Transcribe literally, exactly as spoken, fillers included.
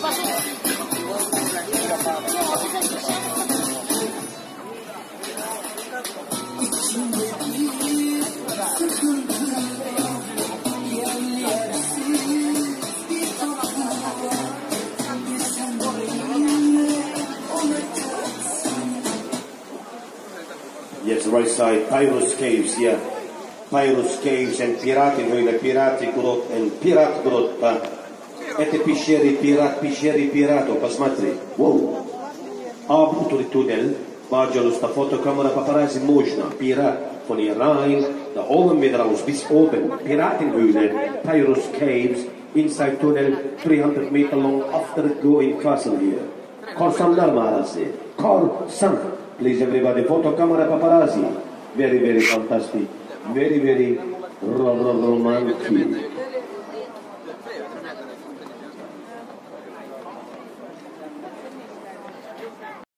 Yes, right side, Pyrus Caves, yeah. Pyrus Caves and Piratin höjde, Piratgrot and Piratgrot. Это пещеры Пират, пещеры Пиратов, посмотри. Воу. Абутuri tunel, пожалуйста, фотокамера папаrazzi можно. Pirat von Iran, da oben wieder raus, bis oben. Piratenhöhle, Pyrus Caves, inside tunnel, three hundred meter long, after going castle here. Korsanlar mağarası. Korsan. Please everybody, photo camera paparazzi. Very, very fantastic. Very, very ro ro romantic.